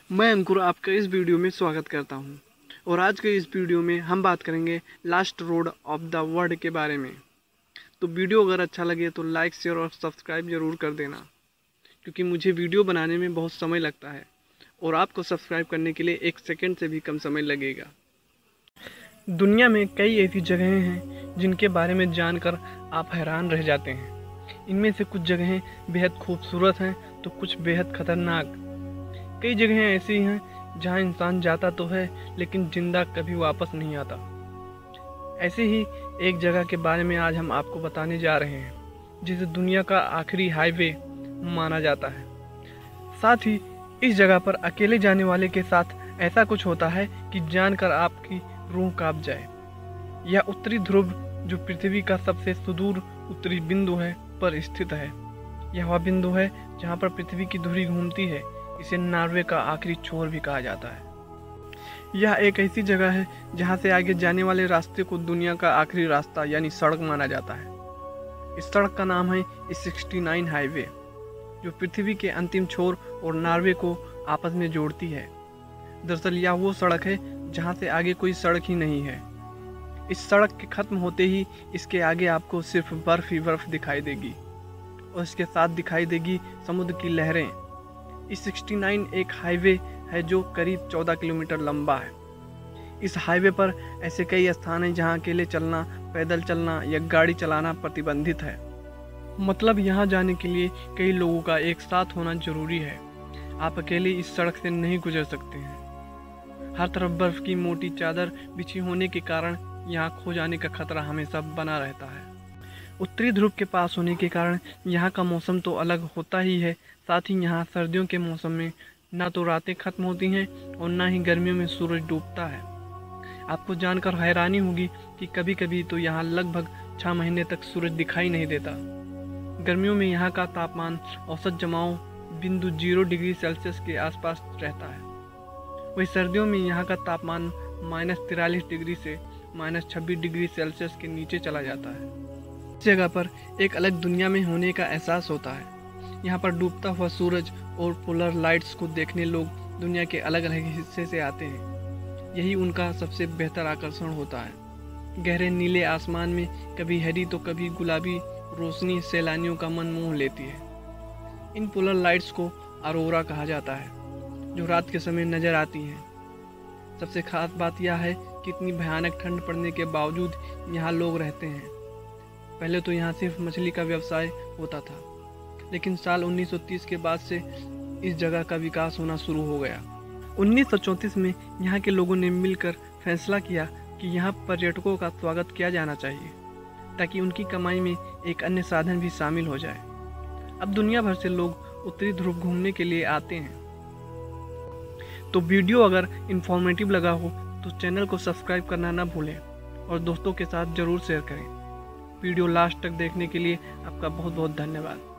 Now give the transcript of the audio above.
मैं अंकुर आपका इस वीडियो में स्वागत करता हूं और आज के इस वीडियो में हम बात करेंगे last road of the world के बारे में। तो वीडियो अगर अच्छा लगे तो लाइक, शेयर और सब्सक्राइब ज़रूर कर देना, क्योंकि मुझे वीडियो बनाने में बहुत समय लगता है और आपको सब्सक्राइब करने के लिए 1 सेकंड से भी कम समय लगेगा। दुनिया में कई ऐसी जगहें हैं जिनके बारे में जानकर आप हैरान रह जाते हैं। इनमें से कुछ जगहें बेहद खूबसूरत हैं तो कुछ बेहद खतरनाक। कई जगहें ऐसी हैं जहां इंसान जाता तो है लेकिन जिंदा कभी वापस नहीं आता। ऐसे ही एक जगह के बारे में आज हम आपको बताने जा रहे हैं जिसे दुनिया का आखिरी हाईवे माना जाता है। साथ ही इस जगह पर अकेले जाने वाले के साथ ऐसा कुछ होता है कि जानकर आपकी रूह कांप जाए। यह उत्तरी ध्रुव, जो पृथ्वी का सबसे सुदूर उत्तरी बिंदु है, पर स्थित है। यह वह बिंदु है जहाँ पर पृथ्वी की धुरी घूमती है। इसे नॉर्वे का आखिरी छोर भी कहा जाता है। यह एक ऐसी जगह है जहाँ से आगे जाने वाले रास्ते को दुनिया का आखिरी रास्ता यानी सड़क माना जाता है। इस सड़क का नाम है 69 हाईवे, जो पृथ्वी के अंतिम छोर और नॉर्वे को आपस में जोड़ती है। दरअसल यह वो सड़क है जहाँ से आगे कोई सड़क ही नहीं है। इस सड़क के खत्म होते ही इसके आगे आपको सिर्फ बर्फ ही बर्फ दिखाई देगी और इसके साथ दिखाई देगी समुद्र की लहरें। इस 69 एक हाईवे है जो करीब 14 किलोमीटर लंबा है। इस हाईवे पर ऐसे कई स्थान हैं जहां अकेले चलना, पैदल चलना या गाड़ी चलाना प्रतिबंधित है। मतलब यहां जाने के लिए कई लोगों का एक साथ होना जरूरी है। आप अकेले इस सड़क से नहीं गुजर सकते हैं। हर तरफ बर्फ की मोटी चादर बिछी होने के कारण यहाँ खो जाने का खतरा हमेशा बना रहता है। उत्तरी ध्रुव के पास होने के कारण यहाँ का मौसम तो अलग होता ही है, साथ ही यहाँ सर्दियों के मौसम में ना तो रातें खत्म होती हैं और ना ही गर्मियों में सूरज डूबता है। आपको जानकर हैरानी होगी कि कभी कभी तो यहाँ लगभग 6 महीने तक सूरज दिखाई नहीं देता। गर्मियों में यहाँ का तापमान औसत जमाव बिंदु 0 डिग्री सेल्सियस के आसपास रहता है। वही सर्दियों में यहाँ का तापमान -43 डिग्री से -26 डिग्री सेल्सियस के नीचे चला जाता है। इस जगह पर एक अलग दुनिया में होने का एहसास होता है। यहाँ पर डूबता हुआ सूरज और पोलर लाइट्स को देखने लोग दुनिया के अलग अलग हिस्से से आते हैं। यही उनका सबसे बेहतर आकर्षण होता है। गहरे नीले आसमान में कभी हरी तो कभी गुलाबी रोशनी सैलानियों का मन मोह लेती है। इन पोलर लाइट्स को अरोरा कहा जाता है, जो रात के समय नजर आती हैं। सबसे खास बात यह है कि इतनी भयानक ठंड पड़ने के बावजूद यहाँ लोग रहते हैं। पहले तो यहाँ सिर्फ मछली का व्यवसाय होता था, लेकिन साल 1930 के बाद से इस जगह का विकास होना शुरू हो गया। 1934 में यहाँ के लोगों ने मिलकर फैसला किया कि यहाँ पर्यटकों का स्वागत किया जाना चाहिए, ताकि उनकी कमाई में एक अन्य साधन भी शामिल हो जाए। अब दुनिया भर से लोग उत्तरी ध्रुव घूमने के लिए आते हैं। तो वीडियो अगर इंफॉर्मेटिव लगा हो तो चैनल को सब्सक्राइब करना ना भूलें और दोस्तों के साथ ज़रूर शेयर करें। वीडियो लास्ट तक देखने के लिए आपका बहुत बहुत धन्यवाद।